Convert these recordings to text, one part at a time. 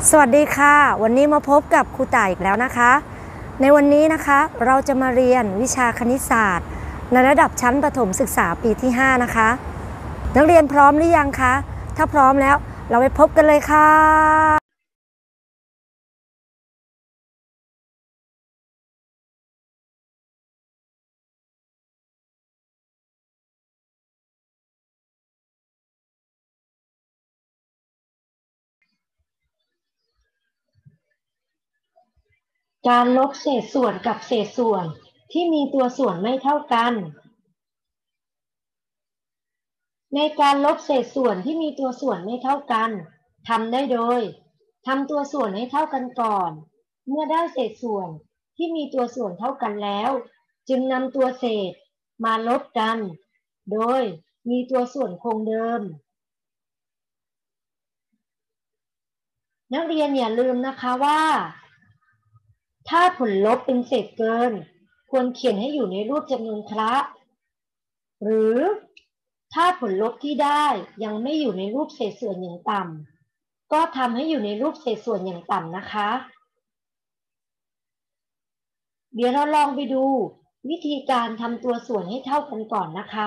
สวัสดีค่ะวันนี้มาพบกับครูต่ายอีกแล้วนะคะในวันนี้นะคะเราจะมาเรียนวิชาคณิตศาสตร์ในระดับชั้นประถมศึกษาปีที่5นะคะนักเรียนพร้อมหรือยังคะถ้าพร้อมแล้วเราไปพบกันเลยค่ะการลบเศษส่วนกับเศษส่วนที่มีตัวส่วนไม่เท่ากัน ในการลบเศษส่วนที่มีตัวส่วนไม่เท่ากันทำได้โดยทำตัวส่วนให้เท่ากันก่อนเมื่อได้เศษส่วนที่มีตัวส่วนเท่ากันแล้วจึงนำตัวเศษมาลบกันโดยมีตัวส่วนคงเดิมนักเรียนอย่าลืมนะคะว่าถ้าผลลบเป็นเศษเกินควรเขียนให้อยู่ในรูปจำนวนคละหรือถ้าผลลบที่ได้ยังไม่อยู่ในรูปเศษส่วนอย่างต่ำก็ทำให้อยู่ในรูปเศษส่วนอย่างต่ำนะคะเดี๋ยวเราลองไปดูวิธีการทำตัวส่วนให้เท่ากันก่อนนะคะ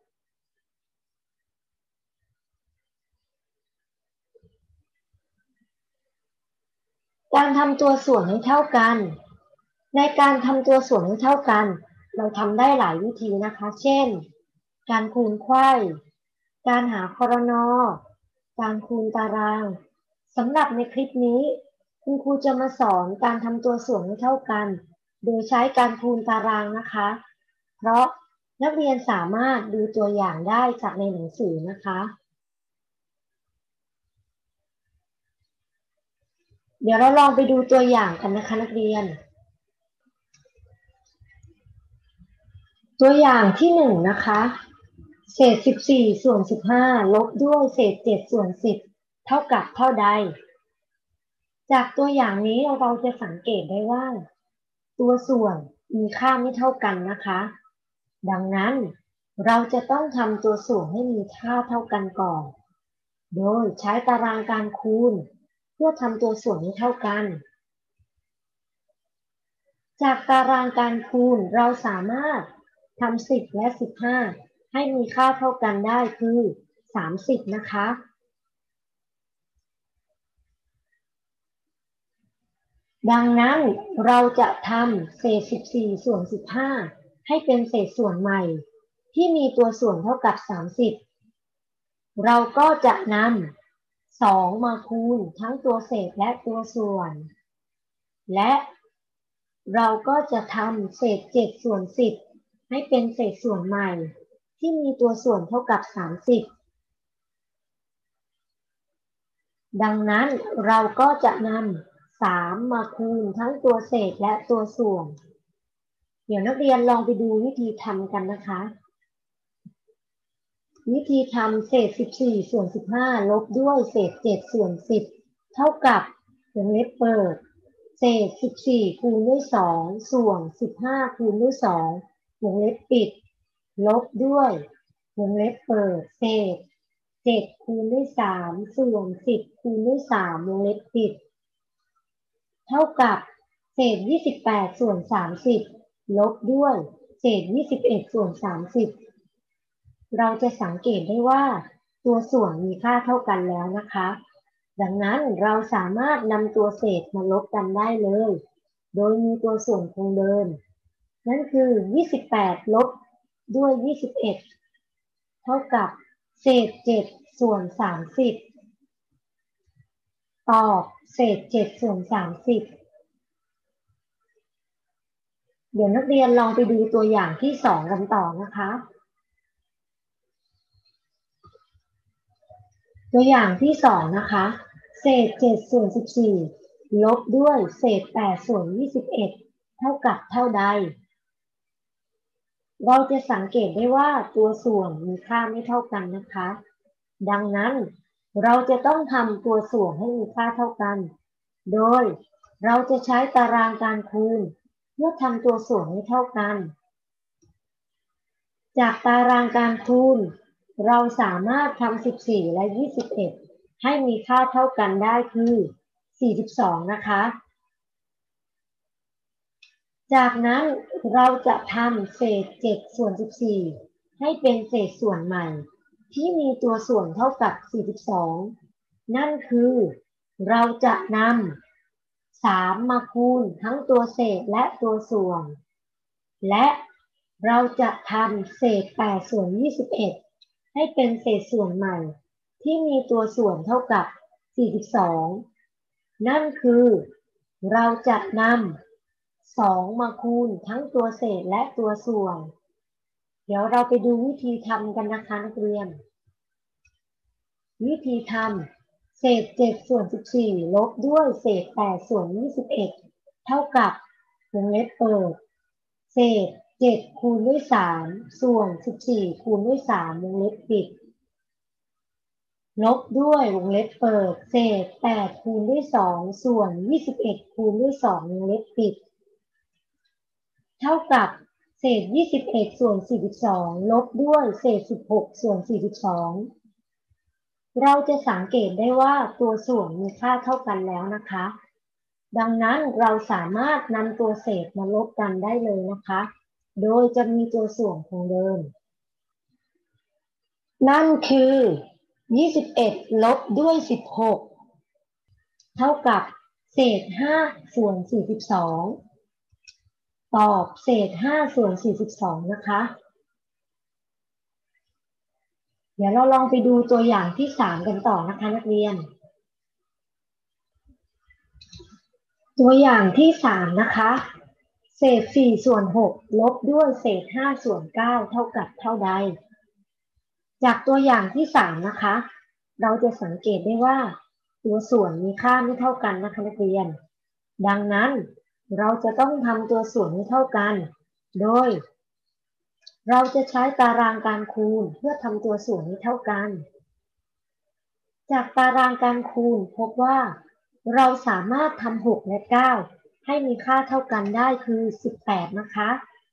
การทำตัวส่วนให้เท่ากันในการทำตัวส่วนให้เท่ากันเราทำได้หลายวิธีนะคะเช่นการคูณไขว้การหาครน.การคูณตารางสำหรับในคลิปนี้คุณครูจะมาสอนการทำตัวส่วนให้เท่ากันโดยใช้การคูณตารางนะคะเพราะนักเรียนสามารถดูตัวอย่างได้จากในหนังสือนะคะเดี๋ยวเราลองไปดูตัวอย่างกันนะคะนักเรียนตัวอย่างที่1นะคะเศษ14ส่วน15ลบด้วยเศษ7ส่วน10เท่ากับเท่าใดจากตัวอย่างนี้เราจะสังเกตได้ว่าตัวส่วนมีค่าไม่เท่ากันนะคะดังนั้นเราจะต้องทำตัวส่วนให้มีค่าเท่ากันก่อนโดยใช้ตารางการคูณเพื่อทำตัวส่วนให้เท่ากันจากตารางการคูณเราสามารถทำ10และ15ให้มีค่าเท่ากันได้คือ30นะคะดังนั้นเราจะทำเศษ14ส่วน15ให้เป็นเศษส่วนใหม่ที่มีตัวส่วนเท่ากับ30เราก็จะนำ2มาคูณทั้งตัวเศษและตัวส่วนและเราก็จะทำเศษ7ส่วน10ให้เป็นเศษส่วนใหม่ที่มีตัวส่วนเท่ากับ30ดังนั้นเราก็จะนำ3มาคูณทั้งตัวเศษและตัวส่วนเดี๋ยวนักเรียนลองไปดูวิธีทำกันนะคะวิธีทำเศษ14ส่วน15ลบด้วยเศษ7ส่วน10เท่ากับวงเล็บเปิดเศษ14คูณด้วย2ส่วน15คูณด้วย2วงเล็บปิดลบด้วยวงเล็บเปิดเศษ7คูณด้วย3ส่วน10คูณด้วย3วงเล็บปิดเท่ากับเศษ28ส่วน30ลบด้วยเศษ21ส่วน30เราจะสังเกตได้ว่าตัวส่วนมีค่าเท่ากันแล้วนะคะดังนั้นเราสามารถนำตัวเศษมาลบกันได้เลยโดยมีตัวส่วนคงเดิมนั่นคือ28ลบด้วย21เท่ากับเศษ7ส่วน30ตอบเศษ7ส่วน30เดี๋ยวนักเรียนลองไปดูตัวอย่างที่2กันต่อนะคะตัวอย่างที่2นะคะเศษ7ส่วน14ลบด้วยเศษ8ส่วน21เท่ากับเท่าใดเราจะสังเกตได้ว่าตัวส่วนมีค่าไม่เท่ากันนะคะดังนั้นเราจะต้องทำตัวส่วนให้มีค่าเท่ากันโดยเราจะใช้ตารางการคูณเพื่อทำตัวส่วนให้เท่ากันจากตารางการคูณเราสามารถทำ14และ21ให้มีค่าเท่ากันได้คือ 42นะคะจากนั้นเราจะทำเศษ7ส่วน14ให้เป็นเศษส่วนใหม่ที่มีตัวส่วนเท่ากับ42นั่นคือเราจะนำ3มาคูณทั้งตัวเศษและตัวส่วนและเราจะทำเศษ8ส่วน21ให้เป็นเศษส่วนใหม่ที่มีตัวส่วนเท่ากับ42นั่นคือเราจะนำ2มาคูณทั้งตัวเศษและตัวส่วนเดี๋ยวเราไปดูวิธีทำกันนะคะนักเรียนวิธีทำเศษ7ส่วน14ลบด้วยเศษ8ส่วน21เท่ากับวงเล็บเปิดเศษ7คูณด้วย3ส่วน14คูณด้วย3วงเล็บปิดลบด้วยวงเล็บเปิดเศษ8คูณด้วย2ส่วน21คูณด้วย2วงเล็บปิดเท่ากับเศษ21ส่วน42ลบด้วยเศษ16ส่วน42เราจะสังเกตได้ว่าตัวส่วนมีค่าเท่ากันแล้วนะคะดังนั้นเราสามารถนำตัวเศษมาลบกันได้เลยนะคะโดยจะมีตัวส่วนคงเดิมนั่นคือ21ลบด้วย16เท่ากับเศษ5ส่วน42ตอบเศษ5ส่วน42นะคะเดี๋ยวเราลองไปดูตัวอย่างที่3กันต่อนะคะนักเรียนตัวอย่างที่3นะคะเศษ4ส่วน6ลบด้วยเศษ5ส่วน9เท่ากับเท่าใดจากตัวอย่างที่3นะคะเราจะสังเกตได้ว่าตัวส่วนมีค่าไม่เท่ากันนะคะนักเรียนดังนั้นเราจะต้องทำตัวส่วนให้เท่ากันโดยเราจะใช้ตารางการคูณเพื่อทำตัวส่วนให้เท่ากันจากตารางการคูณพบว่าเราสามารถทำ6และ9ให้มีค่าเท่ากันได้คือ18นะคะ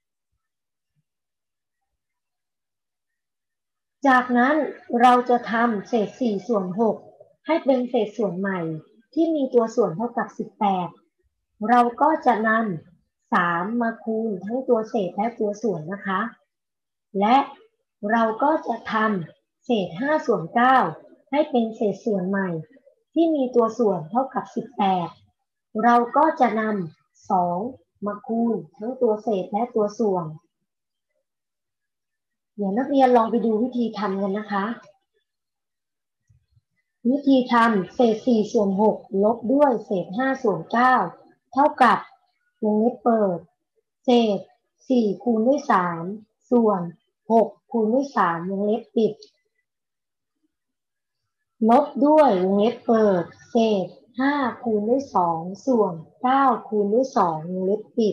จากนั้นเราจะทำเศษ4ส่วน6ให้เป็นเศษส่วนใหม่ที่มีตัวส่วนเท่ากับ18เราก็จะนำ3มาคูณทั้งตัวเศษและตัวส่วนนะคะและเราก็จะทำเศษ5ส่วน9ให้เป็นเศษส่วนใหม่ที่มีตัวส่วนเท่ากับ18เราก็จะนำ2มาคูณทั้งตัวเศษและตัวส่วนเดี๋ยวนักเรียนลองไปดูวิธีทำกันนะคะวิธีทำเศษ4ส่วน6ลบด้วยเศษ5ส่วน9เท่ากับวงเล็บเปิดเศษ4คูณด้วย3ส่วน6คูณด้วย3วงเล็บปิดลบด้วยวงเล็บเปิดเศษ5คูณด้วย2ส่วน9คูณด้วย2วงเล็บปิด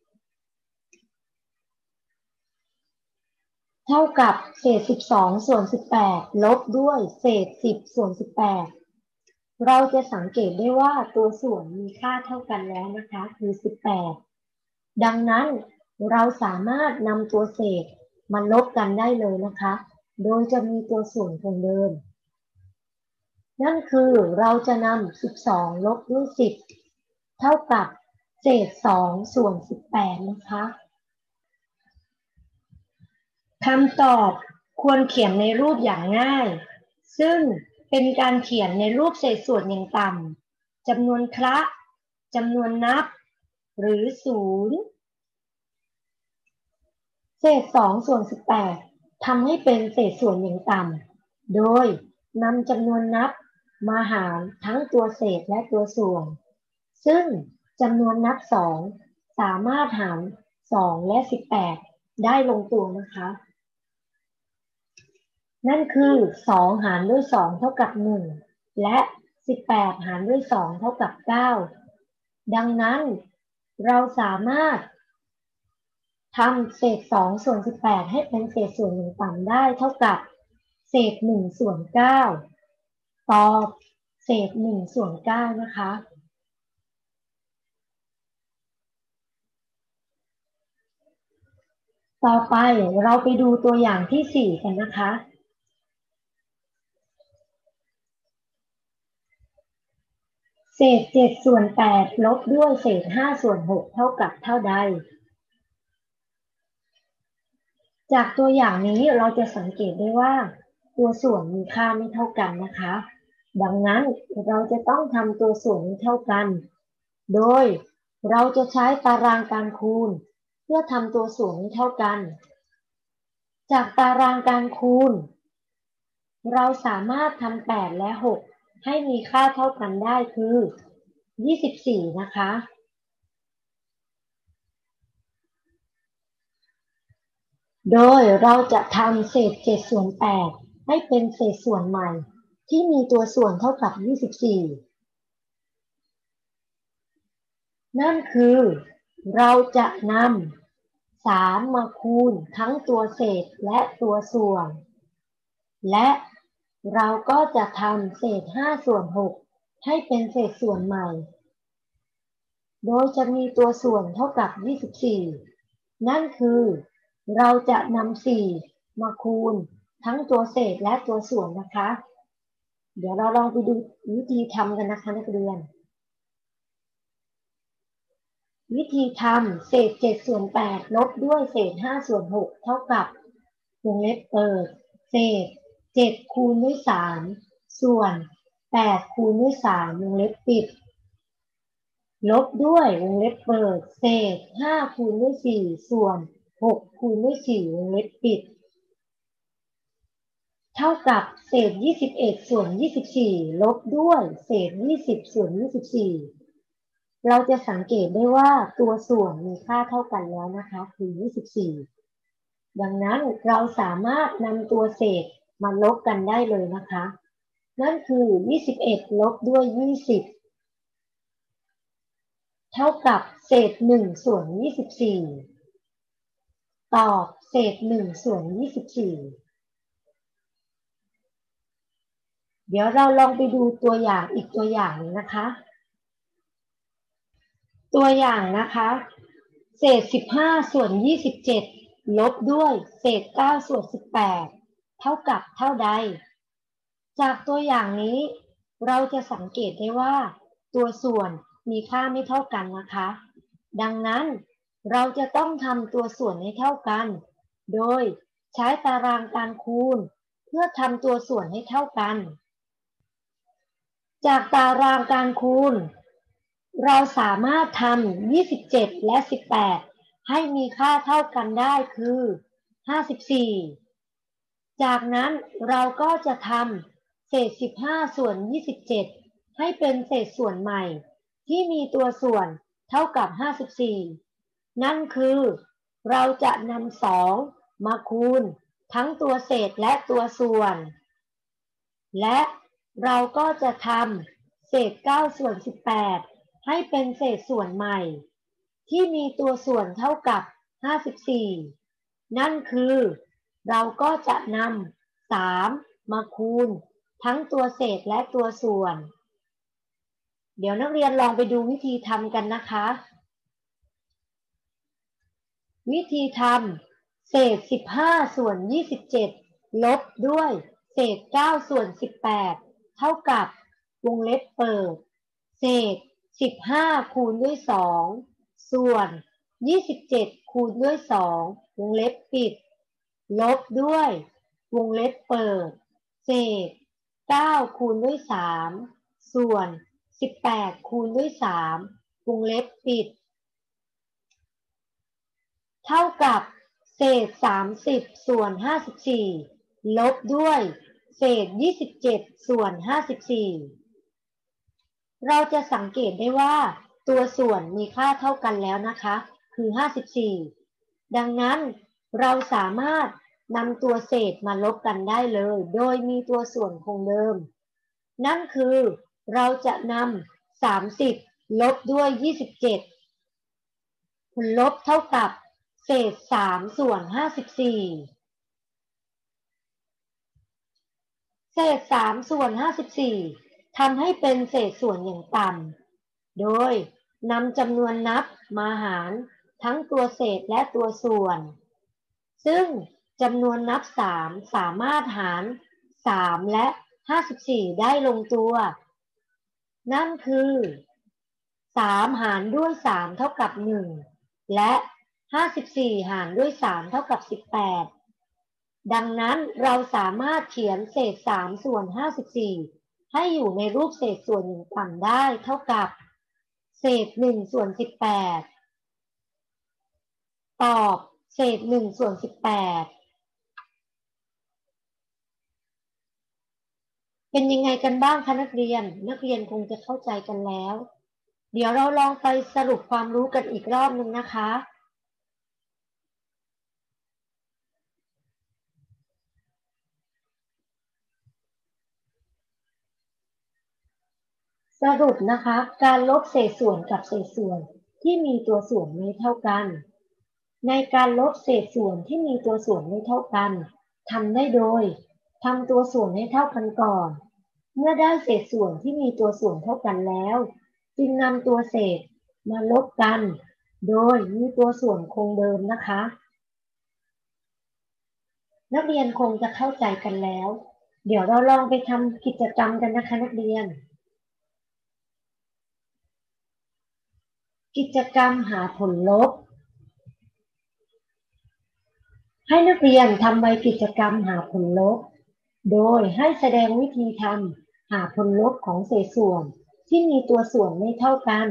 เท่ากับเศษ12ส่วน18ลบด้วยเศษ10ส่วน18เราจะสังเกตได้ว่าตัวส่วนมีค่าเท่ากันแล้วนะคะคือ18ดังนั้นเราสามารถนำตัวเศษมาลบกันได้เลยนะคะโดยจะมีตัวส่วนคงเดิมนั่นคือเราจะนำ12ลบด้วย10เท่ากับเศษ2ส่วน18นะคะคำตอบควรเขียนในรูปอย่างง่ายซึ่งเป็นการเขียนในรูปเศษส่วนอย่างต่ำจำนวนคละจำนวนนับหรือ0เศษ2ส่วน18ทำให้เป็นเศษส่วนอย่างต่ำโดยนำจำนวนนับมาหารทั้งตัวเศษและตัวส่วนซึ่งจำนวนนับ2สามารถหาร2และ18ได้ลงตัวนะคะนั่นคือ2หารด้วย2เท่ากับ1และ18หารด้วย2เท่ากับ9ดังนั้นเราสามารถทำเศษ2ส่วน18ให้เป็นเศษส่วนอย่างต่ำได้เท่ากับเศษ1ส่วน9ตอบเศษ1ส่วน9นะคะต่อไปเราไปดูตัวอย่างที่4กันนะคะเศษ7ส่วน8ลบด้วยเศษ5ส่วน6เท่ากับเท่าใดจากตัวอย่างนี้เราจะสังเกตได้ว่าตัวส่วนมีค่าไม่เท่ากันนะคะดังนั้นเราจะต้องทำตัวส่วนให้เท่ากันโดยเราจะใช้ตารางการคูณเพื่อทำตัวส่วนให้เท่ากันจากตารางการคูณเราสามารถทำ8และ6ให้มีค่าเท่ากันได้คือ24นะคะโดยเราจะทำเศษ7ส่วน8ให้เป็นเศษส่วนใหม่ที่มีตัวส่วนเท่ากับ24นั่นคือเราจะนำ3มาคูณทั้งตัวเศษและตัวส่วนและเราก็จะทำเศษ5ส่วน6ให้เป็นเศษส่วนใหม่โดยจะมีตัวส่วนเท่ากับ24นั่นคือเราจะนำ4มาคูณทั้งตัวเศษและตัวส่วนนะคะเดี๋ยวเราลองไปดูวิธีทำกันนะคะนักเรียนวิธีทำเศษ7ส่วน8ลบด้วยเศษ5ส่วน6เท่ากับวงเล็บเปิดเศษ7คูณด้วย3ส่วน8คูณด้วย3วงเล็บปิดลบด้วยวงเล็บเปิดเศษ5คูณด้วย4ส่วน6คูณด้วย4วงเล็บปิดเท่ากับเศษ21ส่วน24ลบด้วยเศษ20ส่วน24เราจะสังเกตได้ว่าตัวส่วนมีค่าเท่ากันแล้วนะคะคือ24ดังนั้นเราสามารถนำตัวเศษมาลบกันได้เลยนะคะนั่นคือ21ลบด้วย20เท่ากับเศษ1ส่วน24ตอบเศษ1ส่วน24เดี๋ยวเราลองไปดูตัวอย่างอีกตัวอย่างนึงนะคะตัวอย่างนะคะเศษ15ส่วน27ลบด้วยเศษ9ส่วน18เท่ากับเท่าใดจากตัวอย่างนี้เราจะสังเกตได้ว่าตัวส่วนมีค่าไม่เท่ากันนะคะดังนั้นเราจะต้องทำตัวส่วนให้เท่ากันโดยใช้ตารางการคูณเพื่อทำตัวส่วนให้เท่ากันจากตารางการคูณเราสามารถทำ27และ18ให้มีค่าเท่ากันได้คือ54จากนั้นเราก็จะทำเศษ15ส่วน27ให้เป็นเศษส่วนใหม่ที่มีตัวส่วนเท่ากับ54นั่นคือเราจะนำ2มาคูณทั้งตัวเศษและตัวส่วนและเราก็จะทำเศษ9ส่วน18ให้เป็นเศษส่วนใหม่ที่มีตัวส่วนเท่ากับ54นั่นคือเราก็จะนำ3มาคูณทั้งตัวเศษและตัวส่วนเดี๋ยวนักเรียนลองไปดูวิธีทำกันนะคะวิธีทำเศษ15ส่วน27ลบด้วยเศษ9ส่วน18เท่ากับวงเล็บเปิดเศษ15คูณด้วย2ส่วน27คูณด้วย2วงเล็บปิดลบด้วยวงเล็บเปิดเศษ9คูณด้วย3ส่วน18คูณด้วย3วงเล็บปิดเท่ากับเศษ30ส่วน54ลบด้วยเศษ27ส่วน54เราจะสังเกตได้ว่าตัวส่วนมีค่าเท่ากันแล้วนะคะคือ54ดังนั้นเราสามารถนำตัวเศษมาลบกันได้เลยโดยมีตัวส่วนคงเดิมนั่นคือเราจะนำ30ลบด้วย27ผลลบเท่ากับเศษ3ส่วน54เศษ3ส่วน54ทำให้เป็นเศษส่วนอย่างต่ำโดยนำจำนวนนับมาหารทั้งตัวเศษและตัวส่วนซึ่งจำนวนนับ3สามารถหาร3และ54ได้ลงตัวนั่นคือ3หารด้วย3เท่ากับ1และ54หารด้วย3เท่ากับ18ดังนั้นเราสามารถเขียนเศษ3ส่วน54ให้อยู่ในรูปเศษส่วนอย่างต่ำได้เท่ากับเศษ1ส่วน18ตอบเศษ1ส่วน18เป็นยังไงกันบ้างคะนักเรียนคงจะเข้าใจกันแล้ว เดี๋ยวเราลองไปสรุปความรู้กันอีกรอบนึงนะคะ สรุปนะคะการลบเศษส่วนกับเศษส่วนที่มีตัวส่วนไม่เท่ากัน ในการลบเศษส่วนที่มีตัวส่วนไม่เท่ากันทำได้โดยทำตัวส่วนให้เท่ากันก่อน เมื่อได้เศษส่วนที่มีตัวส่วนเท่ากันแล้วจึงนำตัวเศษมาลบกัน โดยมีตัวส่วนคงเดิมนะคะ นักเรียนคงจะเข้าใจกันแล้ว เดี๋ยวเราลองไปทำกิจกรรมกันนะคะนักเรียน กิจกรรมหาผลลบให้นักเรียนทำใบกิจกรรมหาผลลบโดยให้แสดงวิธีทำหาผลลบของเศษส่วนที่มีตัวส่วนไม่เท่ากัน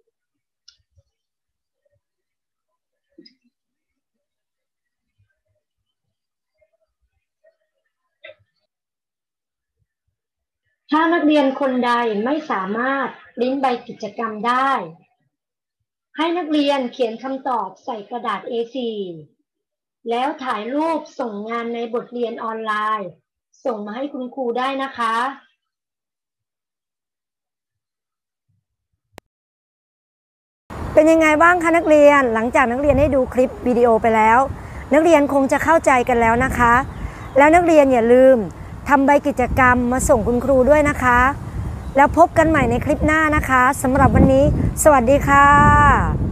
ถ้านักเรียนคนใดไม่สามารถปริ้นใบกิจกรรมได้ให้นักเรียนเขียนคำตอบใส่กระดาษ A4 แล้วถ่ายรูปส่งงานในบทเรียนออนไลน์ส่งมาให้คุณครูได้นะคะเป็นยังไงบ้างคะนักเรียนหลังจากนักเรียนได้ดูคลิปวิดีโอไปแล้ว นักเรียนคงจะเข้าใจกันแล้วนะคะ แล้วนักเรียนอย่าลืมทำใบกิจกรรมมาส่งคุณครูด้วยนะคะ แล้วพบกันใหม่ในคลิปหน้านะคะสำหรับวันนี้สวัสดีค่ะ